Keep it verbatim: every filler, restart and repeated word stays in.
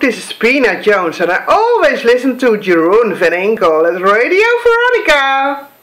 this is Pina Jones and I always listen to Jeroen van Enkel at Radio Veronica.